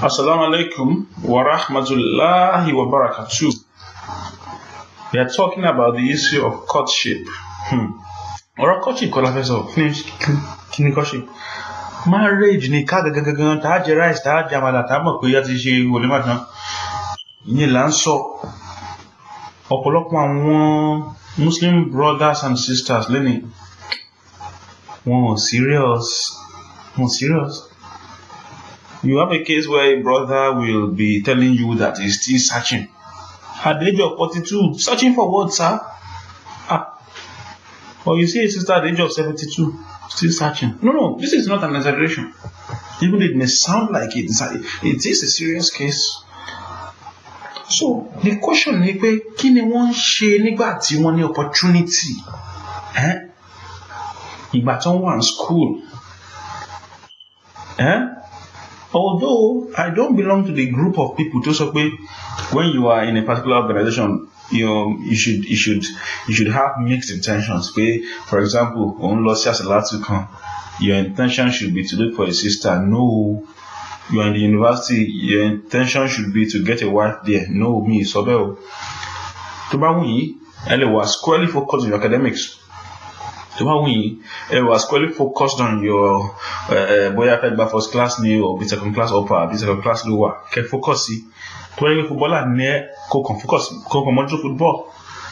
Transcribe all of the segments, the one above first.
Assalamu alaikum wa rahmatullahi wa barakatuh. We are talking about the issue of courtship. Or courtship, courtship. Marriage ni ká gangan tá jẹ rice tá jẹ àmàlà tá mọ̀ pé ya ti ṣe wòlímà tán. Ìyẹn là ń sọ. Ọ̀pọ̀lọpọ̀ àwọn Muslim brothers and sisters lẹ́ni wọn serious. You have a case where a brother will be telling you that he's still searching. At the age of 42, searching for what, sir? Or you see a sister at the age of 72, still searching. No, this is not an exaggeration. Even it may sound like it is a serious case. So, the question is, kí ni wọ́n ṣe nígbà tí wọ́n ní opportunity? Ìgbà tí wọ́n wà in school. Although I don't belong to the group of people to say when you are in a particular organization, you should have mixed intentions. For example, your intention should be to look for a sister. No, you are in the university, your intention should be to get a wife there. No, me, so well. Was squarely focused on your academics. It was squarely focused on your first class new or second class upper, second class lower. Can focus to any footballer near focus football.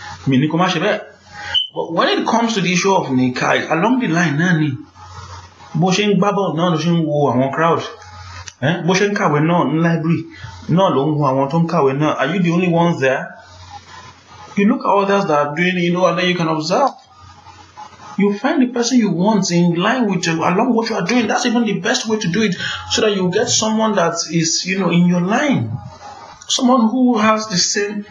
But when it comes to the issue of Nikai, along the line, Nani Boshin Babble, no one crowd. Boshin Kawe no library, no long one Kawe no. Are you the only ones there? You look at others that are doing, and then you can observe. You find the person you want in line with along what you are doing. That's even the best way to do it, so that you get someone that is, in your line, someone who has the same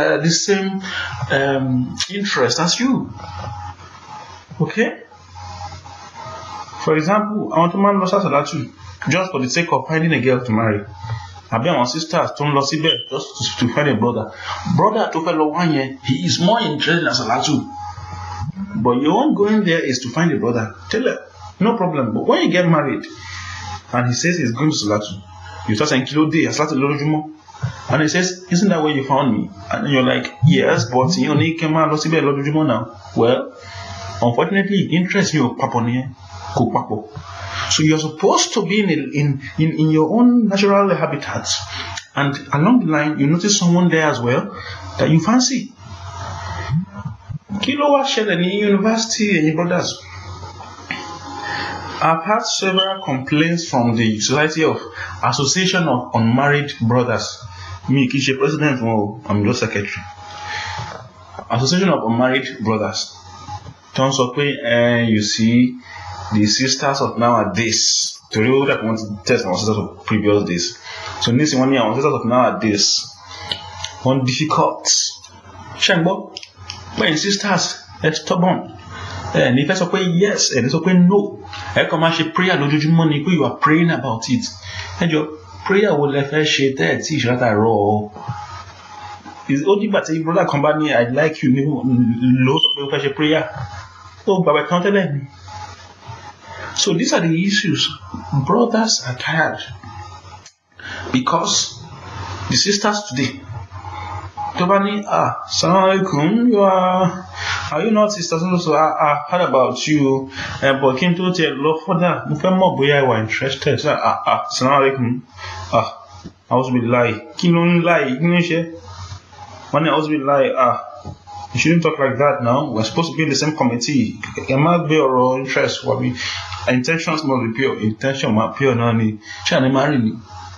interest as you. Okay. For example, I want to man Salatu just for the sake of finding a girl to marry. I be my sisters don't lost it just to find a brother. Brother to fellow 1 year, he is more interested in Salatu. But your own going there is to find a brother. Tell her, no problem. But when you get married, and he says he's going to Salatu, you start saying Kilo Day, Salatu Lojumo. And he says, isn't that where you found me? And you're like, yes, but you only came out Lojumo now. Well, unfortunately, it interests you, Papone, Kupapo. So you're supposed to be in your own natural habitat. And along the line, you notice someone there as well that you fancy. Kilo in university and your brothers. I've had several complaints from the Society of Association of Unmarried Brothers. Me, Kishi President, I'm just secretary. Association of Unmarried Brothers. Turns up, you see the sisters of nowadays. To you that want to test our sisters of previous days. So this one year, our sisters of nowadays. One difficult. Shangbo. When sisters are stubborn, and if I say yes, and it's okay no, I come and prayer money you are praying about it, and your prayer will let her shade there, see that I raw. It's only but a brother company, I'd like you loads of prayer. Oh, but I can't tell them. So these are the issues. Brothers are tired because the sisters today. Tobani, Assalamu alaikum. Are you not sisters? So I heard about you, but came to tell love for that. Mufemo boy, I was interested. Assalamu alaikum. I was be lie. Kilon lie. When I was be lie. You shouldn't talk like that now. We're supposed to be in the same committee. It might be our interest. What we intentions must be pure. Intention must be pure. Nani, shall marry me?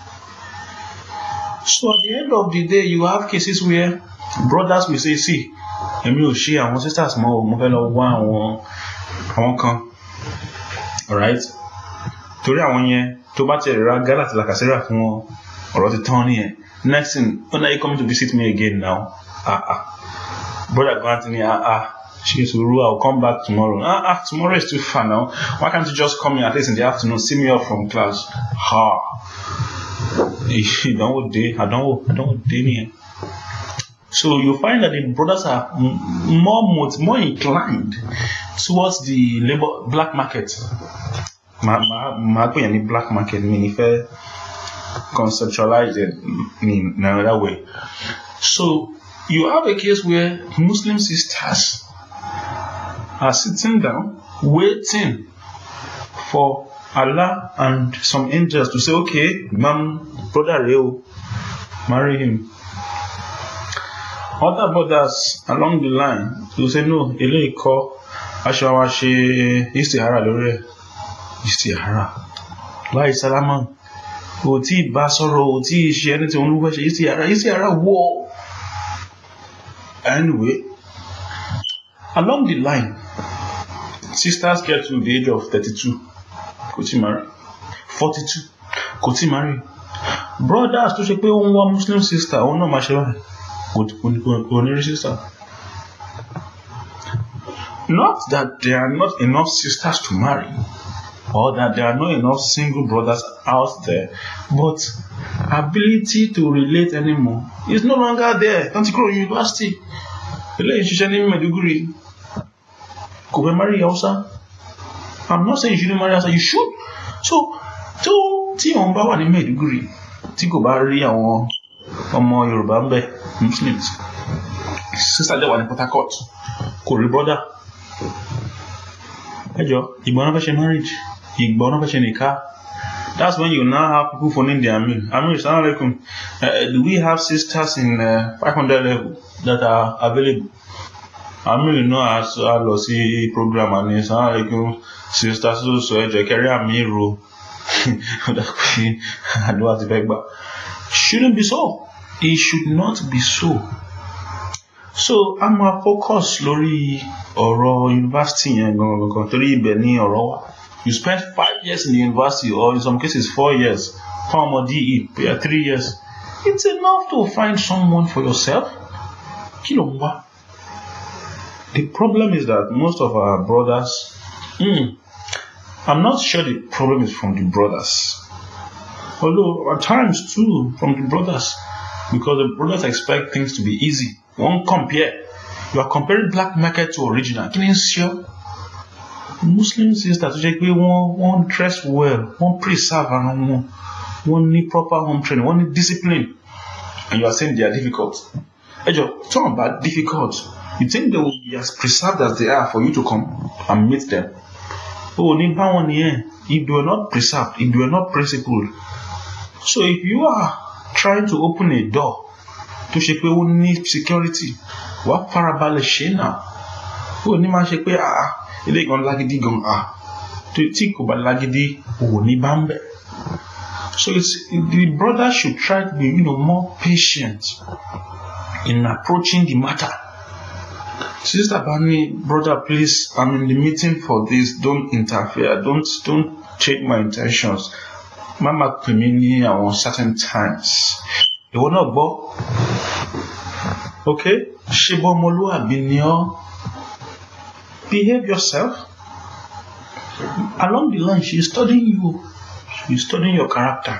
So at the end of the day, you have cases where brothers will say, see, Emi Oshi and sisters more one come. Alright? Torí àwọn yẹn tó bá ti ra gala ti lakasera fún wọn ọ̀rọ̀ ti tán nìyẹn. Next thing, when are you coming to visit me again now? Brother Grantini, she's Uru, I'll come back tomorrow. Tomorrow is too far now. Why can't you just come in at least in the afternoon, see me off from class? I don't day. So you find that the brothers are more inclined towards the black market. Black market meaning conceptualize it in another way. So you have a case where Muslim sisters are sitting down waiting for Allah and some angels to say, okay, brother Reo, marry him. Other brothers along the line will say, no, ele iko ashawashe istihara lore. Istihara. Why salama? Oti basoro, oti she anything oluwa she istihara war. Anyway, along the line, sisters get to the age of 32. Could she marry? 42. Could she marry? Brothers to say one Muslim sister, oh no, mashallah. Could sister. Not that there are not enough sisters to marry, or that there are not enough single brothers out there, but ability to relate anymore is no longer there. Don't you grow in university? Relationship in Meduguri. Could we marry Hausa? I'm not saying you shouldn't marry Hausa, you should. So, tí wọ́n bá wà ní Meduguri, tí kò bá rí àwọn ọmọ Yorùbá ń bẹ, Muslims, sister dẹ̀ wà ní Port Harcourt, kò rí brother. Ẹjọ́, ìgbọ́n náà fẹ́ ṣe marriage, ìgbọ́n náà fẹ́ ṣe nìka. That's when you now have people phoning their Amir. Amir, assalamu alaikum. Do we have sisters in 500 level that are available? Amir, you know, as I lost the program and assalamu alaikum, sisters, so ẹjọ́ carry Amir. I don't have to beg back. Shouldn't be so. It should not be so. So I'm a focus lórí ọ̀rọ̀ university yẹn gangan torí ibẹ̀ ni ọ̀rọ̀ wà. You spend 5 years in the university, or in some cases 4 years. From DE, 3 years. It's enough to find someone for yourself. Kí ló ń wá? The problem is that most of our brothers, I'm not sure the problem is from the brothers. Although at times too from the brothers, because the brothers expect things to be easy. Won't compare. You are comparing black market to original. Can you see? Muslim sisters to check one dress well, one preserve and one need proper home training, one need discipline, and you are saying they are difficult. Talk about difficult. You think they will be as preserved as they are for you to come and meet them? Oh, if they were not preserved, if they were not principled. So if you are trying to open a door to ṣe pé ó ní security, wàá farabalẹ̀ ṣe náà. Ó ní máa ṣe pé ilé ìgan lágídí gan tí kò bá lágídí ò ní bá ń bẹ̀. So the brother should try to be more patient in approaching the matter. Sister Bani, brother, please, I'm in the meeting for this. Don't interfere. Don't change my intentions. Mama pè mí ní àwọn certain times. Ìwọ náà gbọ́. Okay? Ṣé bọ́ ọmọlúwàbí ni ọ́? Behave yourself. Along the line, she is studying you. She is studying your character.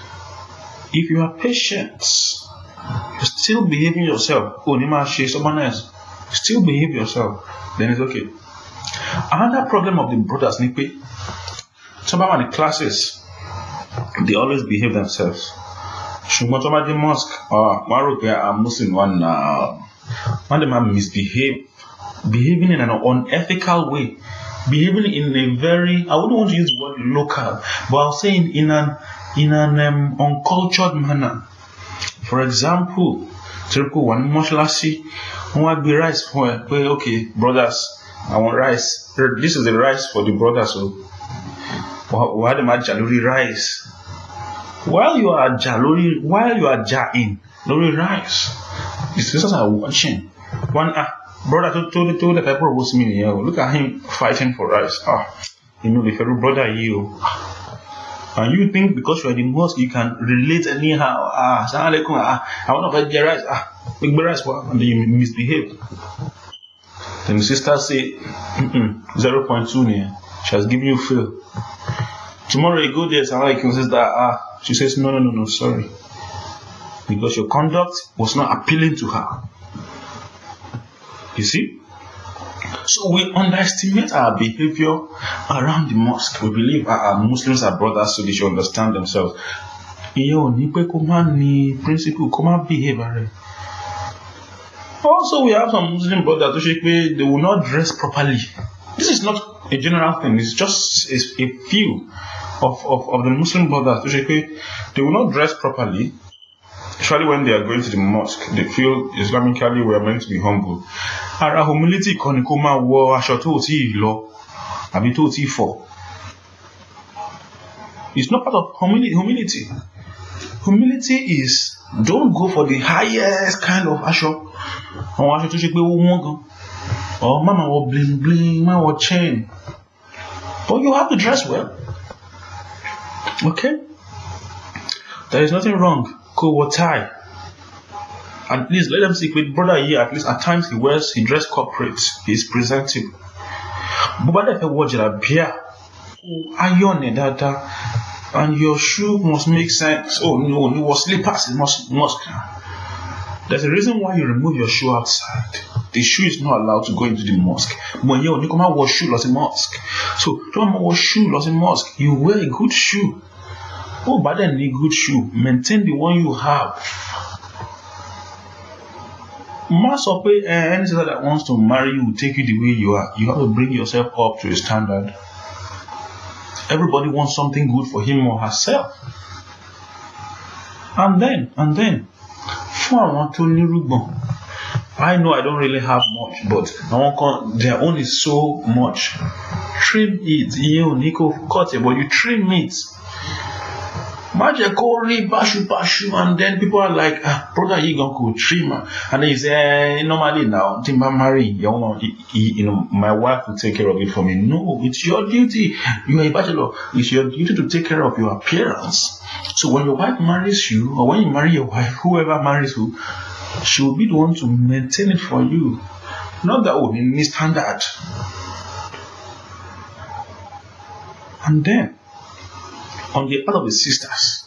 If you are patient, you're still behaving yourself. Oh, Nima, she is someone else. Still behave yourself. Then it's okay. Another problem of the brothers, Nipe, some of the classes, they always behave themselves. Shumatoma the mosque, Maroc, I'm Muslim one now. One of them misbehave, behaving in an unethical way, behaving in a very, I wouldn't want to use the word local, but I'll say in an uncultured manner. For example, Triple one moshlasi, one be rice for okay, brothers, I want rice. This is the rice for the brothers, so why the jaluri rice? While you are jaluri, while you are jain, lori rice, the sisters are watching. One brother told the people was me here. Look at him fighting for rice. The fellow brother you. And you think because you are the mosque you can relate anyhow. Assalamu alaikum. I want to get rice. Big rice, and then you misbehave. Then the sister say 0.2 near. She has given you fail. Tomorrow you go there, assalamu alaikum, sister. She says no, sorry, because your conduct was not appealing to her. You see? So we underestimate our behavior around the mosque. We believe our Muslims are brothers, so they should understand themselves. ìyẹn ò ní pé kó má ní principle, kó má behave rẹ̀. Also, we have some Muslim brothers who say they will not dress properly. This is not a general thing. It's just a few of the Muslim brothers who say they will not dress properly, especially when they are going to the mosque. They feel Islamically we are meant to be humble. Ara humility kan ni kó máa wọ aṣọ tó ti lọ àbí tó ti fọ̀. It's not part of humility. Humility is don't go for the highest kind of aṣọ. Àwọn aṣọ tó ṣe pé ó wọ́n gan. Or mama wọ bling bling, mama wọ chain. But you have to dress well. Okay? There is nothing wrong. Kó wọ tie. At least let them see with brother here, at least at times he dress corporate. He's presentable. But what if I watch a beer? Iron it that and your shoe must make sense. Oh no, you was slippers, it must. There's a reason why you remove your shoe outside. The shoe is not allowed to go into the mosque. But you come out wash shoe lost in mosque. So don't wash shoe lost in mosque. You wear a good shoe. Oh, but then a good shoe. Maintain the one you have. Most of any sister that wants to marry you will take you the way you are. You have to bring yourself up to a standard. Everybody wants something good for him or herself. And then, I know I don't really have much, but their own is so much. Trim it, Nico cut it, but you trim it. Bashu, and then people are like, brother, you gonna trim, and then you say, normally now, Timba marry, my wife will take care of it for me. No, it's your duty. You are a bachelor. It's your duty to take care of your appearance. So when your wife marries you, or when you marry your wife, whoever marries you, she will be the one to maintain it for you. Not that would be standard. And then, on the part of the sisters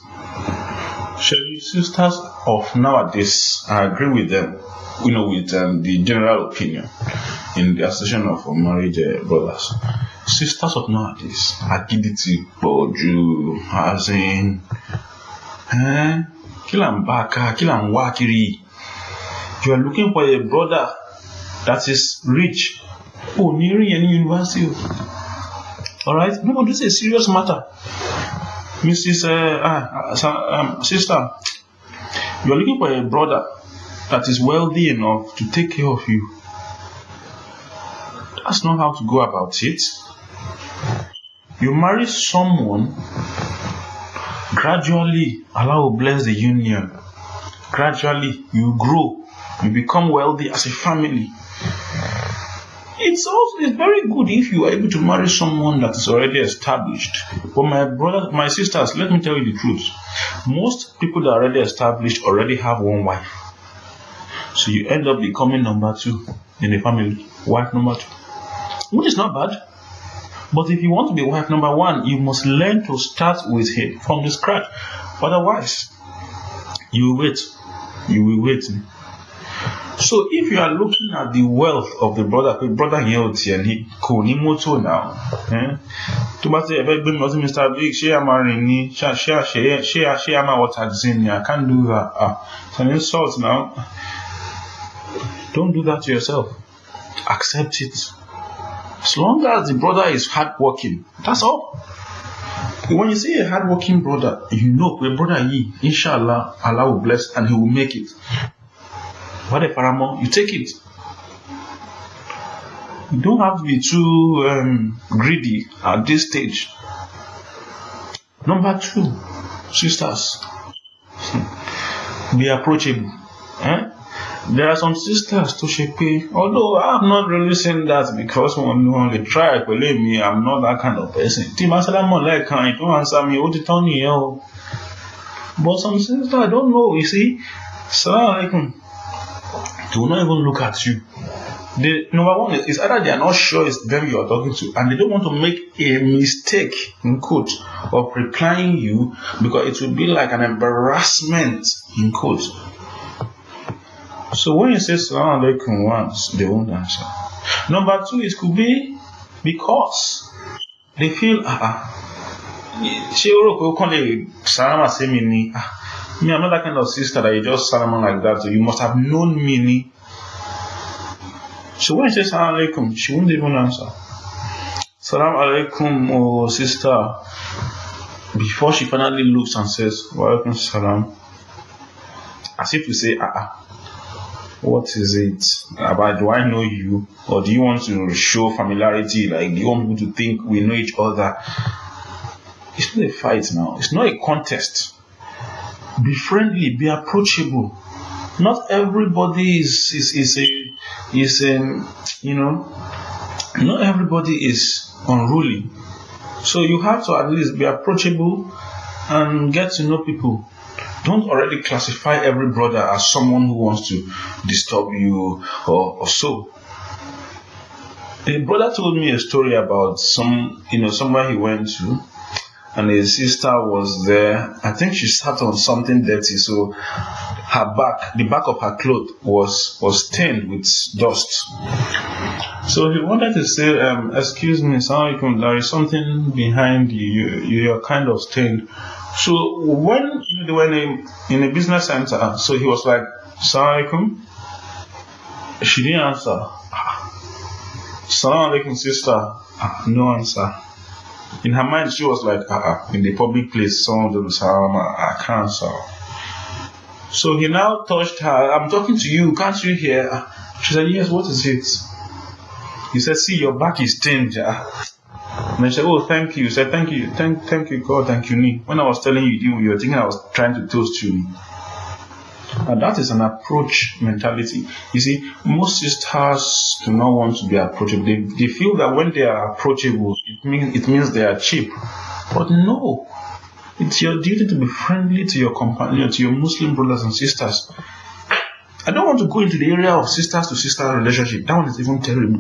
of nowadays, I agree with them, with the general opinion in the Association of Married Brothers. Sisters of nowadays, Agidity, Boju, Hazin, Kilambaka, Kilamwakiri. You are looking for a brother that is rich. Oh, near any university. Alright? No, this is a serious matter. Mrs. Sister, you are looking for a brother that is wealthy enough to take care of you. That's not how to go about it. You marry someone, gradually Allah will bless the union. Gradually you grow, you become wealthy as a family. It's very good if you are able to marry someone that is already established. But my sisters, let me tell you the truth. Most people that are already established already have one wife. So you end up becoming number 2 in the family. Wife number 2. Which is not bad. But if you want to be wife number 1, you must learn to start with him from the scratch. Otherwise, you will wait. You will wait. So if you are looking at the wealth of the brother here and he moto now, to say Mr. Big, share marrying, share my taxing, I can't do that. It's an insult now. Don't do that to yourself. Accept it. As long as the brother is hardworking, that's all. When you see a hardworking brother, you know a brother inshallah, Allah will bless and he will make it. What a paramount, you take it. You don't have to be too greedy at this stage. Number 2, sisters, be approachable. There are some sisters to shape, although I'm not really saying that because when they try, believe me, I'm not that kind of person. Don't answer me, but some sisters, I don't know, you see, Assalamu alaikum. They will not even look at you. Number 1 is either they are not sure it's them you are talking to, and they don't want to make a mistake in quote of replying you because it will be like an embarrassment in quote. So when you say Salaam alaikum once, they won't answer. Number 2, it could be because they feel She only Salama say me, I'm not that kind of sister that you just Salama like that. So you must have known me. So when she says Salam alaikum, she won't even answer. Salam alaikum, oh sister. Before she finally looks and says, wa alaikum salam. As if to say, what is it? About do I know you? Or do you want to show familiarity? Like, do you want people to think we know each other? It's not a fight now. It's not a contest. Be friendly, be approachable. Not everybody not everybody is unruly. So you have to at least be approachable and get to know people. Don't already classify every brother as someone who wants to disturb you or so. A brother told me a story about somewhere he went to, and his sister was there. I think she sat on something dirty, so the back of her cloth was stained with dust. So he wanted to say, excuse me, there is something behind you. You're kind of stained. So when they were in a business center, so he was like, Assalamu alaikum. She didn't answer. Assalamu alaikum, sister. No answer. In her mind, she was like, in the public place, someone will say, I can't answer. So he now touched her. I'm talking to you. Can't you hear? She said, yes, what is it? He said, see, your back is stained. And I said, oh, thank you. He said, thank you. Thank you, God. Thank you, me. When I was telling you were thinking I was trying to toast you. And that is an approach mentality. You see, most sisters do not want to be approachable. They feel that when they are approachable, it means they are cheap. But no. It's your duty to be friendly to your companion, to your Muslim brothers and sisters. I don't want to go into the area of sisters to sister relationship. That one is even terrible.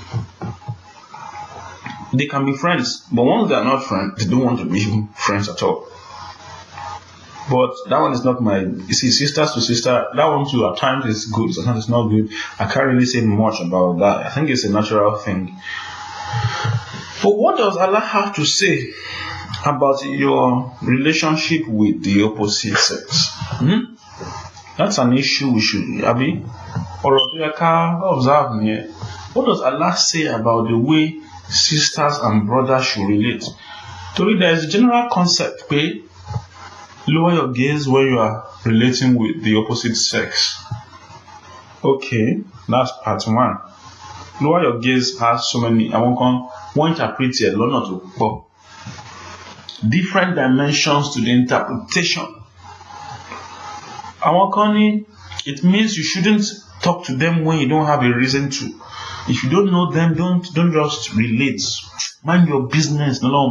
They can be friends, but once they are not friends, they don't want to be friends at all. But that one is not you see, sisters to sister, that one too at times is good, sometimes it's not good. I can't really say much about that. I think it's a natural thing. But what does Allah have to say about your relationship with the opposite sex? That's an issue we should observe here. What does Allah say about the way sisters and brothers should relate? There is a general concept, lower your gaze when you are relating with the opposite sex. Okay, that's part one. Lower your gaze has so many. I won't interpret here. Different dimensions to the interpretation. It means you shouldn't talk to them when you don't have a reason to. If you don't know them, don't just relate. Mind your business. No.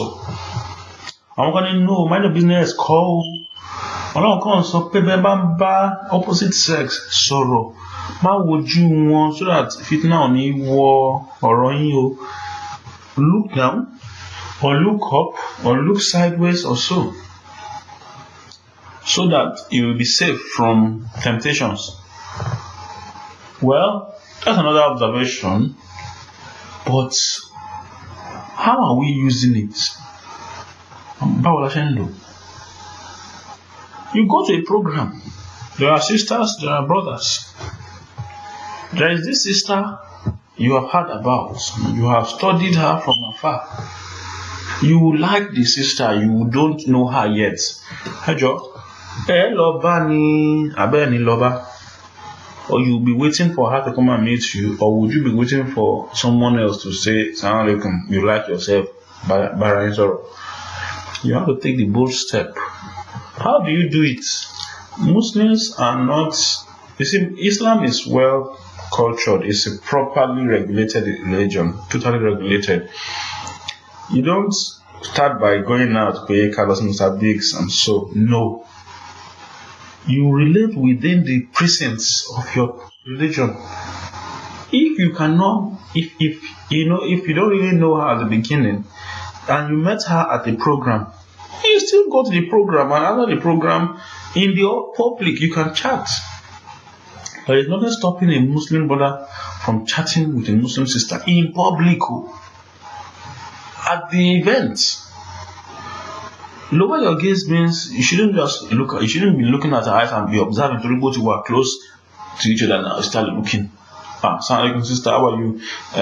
Mind your business. Call. Opposite sex. Sorrow. How would you want so that if it now need war or on you, look down or look up or look sideways or so that you will be safe from temptations? Well, that's another observation, but how are we using it? You go to a program, there are sisters, there are brothers. There is this sister you have heard about, you have studied her from afar. You like the sister, you don't know her yet. Or you'll be waiting for her to come and meet you, or would you be waiting for someone else to say, Assalamu alaikum, you like yourself, you have to take the bold step. How do you do it? Muslims are not, you see, Islam is well cultured, it's a properly regulated religion, totally regulated. You don't start by going out, pay Carlos Musabiks and so, no. You relate within the precincts of your religion. If you cannot, if you don't really know her at the beginning, and you met her at the program, you still go to the program, and after the program, in the public, you can chat. There is nothing stopping a Muslim brother from chatting with a Muslim sister in public, at the event. Lower your gaze means you shouldn't just look. You shouldn't be looking at her eyes and be observing to both who are close to each other now. Start looking. Assalamu alaikum sister, how are you?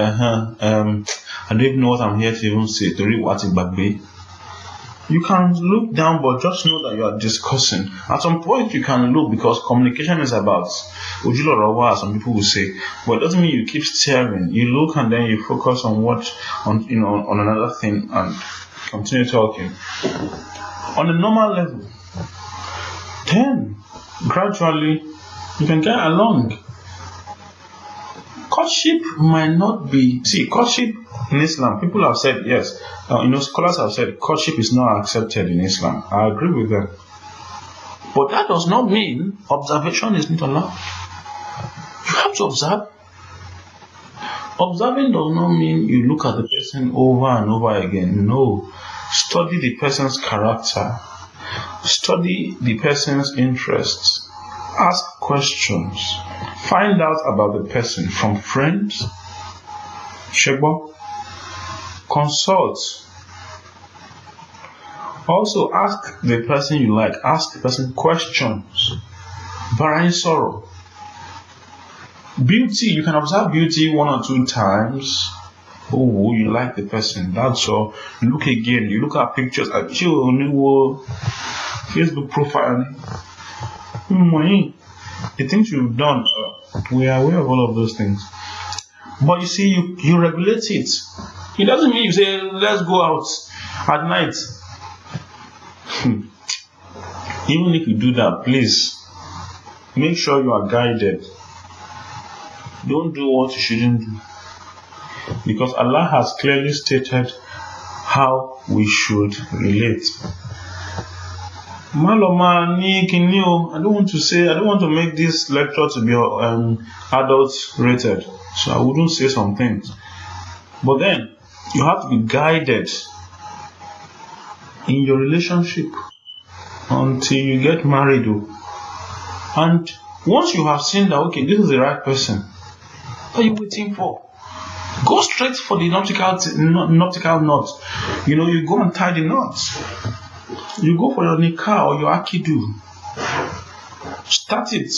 I don't even know what I'm here to even say. To read what's in Bagbe. You can look down, but just know that you are discussing. At some point, you can look because communication is about Ujilo Rawa, some people will say, but it doesn't mean you keep staring. You look and then you focus on on another thing and continue talking. On a normal level, then gradually you can get along. Courtship might not be. See, courtship in Islam, people have said yes. Scholars have said courtship is not accepted in Islam. I agree with them. But that does not mean observation is not allowed. You have to observe. Observing does not mean you look at the person over and over again. No. Study the person's character. Study the person's interests. Ask questions. Find out about the person from friends. Shegbo. Consult. Also ask the person you like. Ask the person questions. Varying sorrow. Beauty. You can observe beauty 1 or 2 times. Oh, you like the person. That's all. Look again. You look at pictures. Facebook profile. The things you've done, we are aware of all of those things. But you see, you regulate it. It doesn't mean you say, let's go out at night. Even if you do that, please make sure you are guided. Don't do what you shouldn't do. Because Allah has clearly stated how we should relate. Maloma ni kinio. I don't want to make this lecture to be adult rated. So I wouldn't say some things. But then you have to be guided in your relationship until you get married. And once you have seen that, okay, this is the right person, what are you waiting for? Go straight for the nautical knot. You go and tie the knots. You go for your nikah or your akidu. Start it.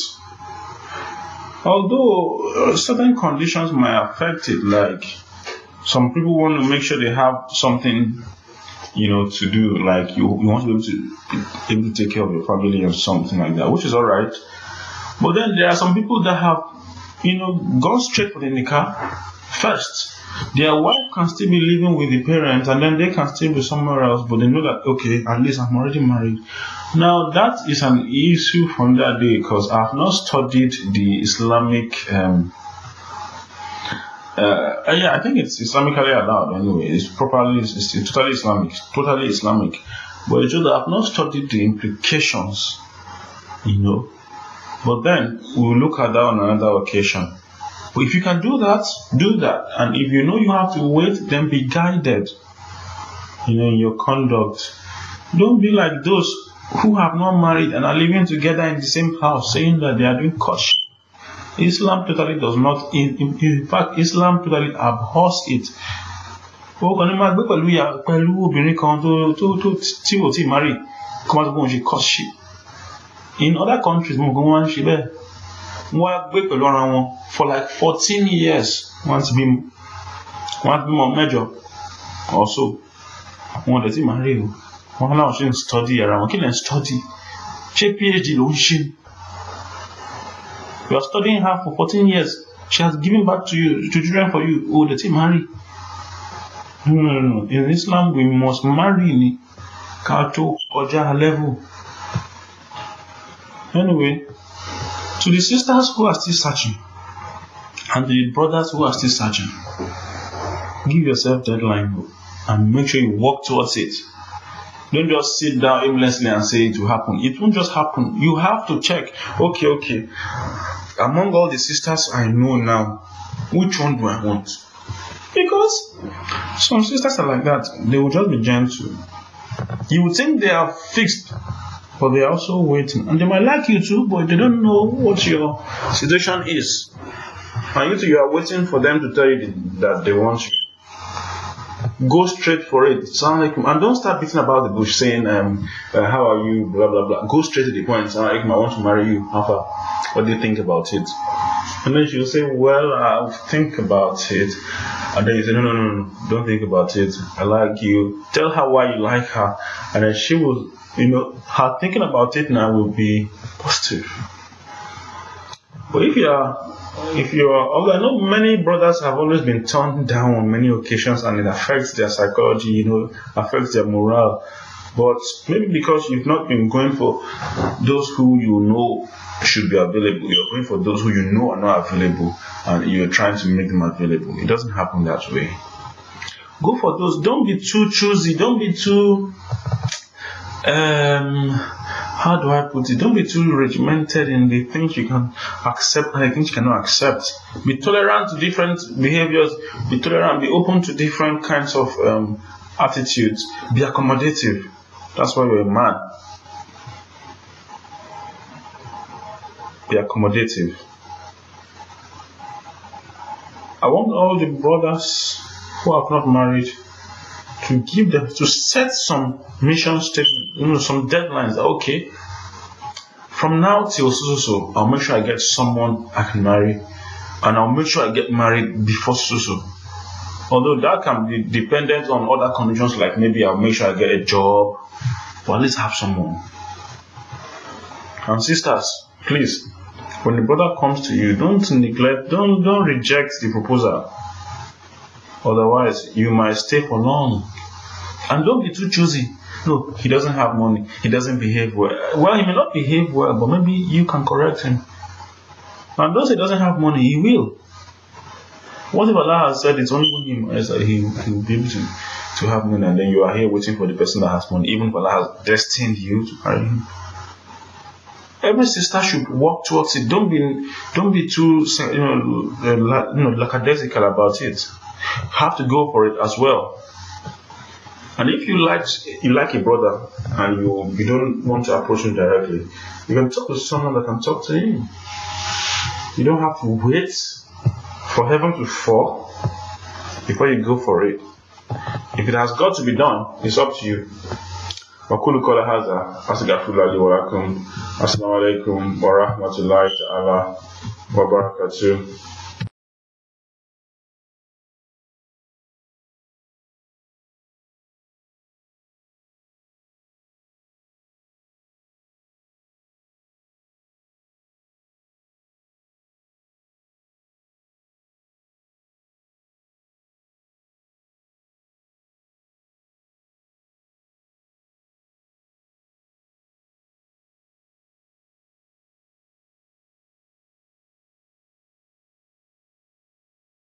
Although certain conditions might affect it, like some people want to make sure they have something, to do, like you want to be able to take care of your family or something like that, which is alright. But then there are some people that have, gone straight for the nikah first. Their wife can still be living with the parents and then they can still be somewhere else, but they know that, okay, at least I'm already married. Now that is an issue from that day because I have not studied the Islamic I think it's Islamically allowed anyway. It's totally Islamic. But it's just that I've not studied the implications, But then we'll look at that on another occasion. But if you can do that, do that. And if you know you have to wait, then be guided, in your conduct. Don't be like those who have not married and are living together in the same house, saying that they are doing courtship. Islam totally does not. In fact, Islam totally abhors it. In other countries, for like 14 years, once be more major or so. One that marry you. One now she study around. Can study? She PhD long. You are studying her for 14 years. She has given back to children for you. Oh, the team marry. No. In Islam, we must marry Kato Oja level. Anyway, to the sisters who are still searching and the brothers who are still searching, give yourself deadline and make sure you work towards it. Don't just sit down aimlessly and say it will happen. It won't just happen. You have to check. Okay. Among all the sisters I know now, which one do I want? Because some sisters are like that. They will just be gentle. You would think they are fixed, but they are also waiting. And they might like you too, but they don't know what your situation is. And you are waiting for them to tell you that they want you. Go straight for it. Assalamu alaikum. And don't start beating about the bush saying, how are you, blah, blah, blah. Go straight to the point. Assalamu alaikum, I want to marry you. How far? What do you think about it? And then she'll say, well, I'll think about it. And then you say, no, don't think about it. I like you. Tell her why you like her. And then she will, her thinking about it now will be positive. But if you are, although I know many brothers have always been turned down on many occasions, and it affects their psychology, affects their morale. But maybe because you've not been going for those who you know should be available, you're going for those who you know are not available, and you're trying to make them available. It doesn't happen that way. Go for those. Don't be too choosy. Don't be too how do I put it? Don't be too regimented in the things you can accept and the things you cannot accept. Be tolerant to different behaviors. Be tolerant. Be open to different kinds of attitudes. Be accommodative. That's why you're a man. Be accommodative. I want all the brothers who have not married to set some mission statement, some deadlines. Okay, from now till so, I'll make sure I get someone I can marry, and I'll make sure I get married before so. Although that can be dependent on other conditions, like maybe I'll make sure I get a job, but at least have someone. And sisters, please, when the brother comes to you, don't neglect, don't reject the proposal. Otherwise, you might stay for long. And don't be too choosy. No, he doesn't have money. He doesn't behave well. Well, he may not behave well, but maybe you can correct him. And those he doesn't have money, he will. What if Allah has said it's only when he will be able to have money, and then you are here waiting for the person that has money, even if Allah has destined you to marry him? Every sister should work towards it. Don't be too lackadaisical about it. Have to go for it as well. And if you like a brother and you don't want to approach him directly, you can talk to someone that can talk to him. You don't have to wait for heaven to fall before you go for it. If it has got to be done, it's up to you. وَقُولُ قَوْلَ هَذَا أَسْتَغْفِرُ اللَّهَ لِي وَلَكُمْ. Assalamu alaikum wa rahmatullahi ta'ala wa barakatuh.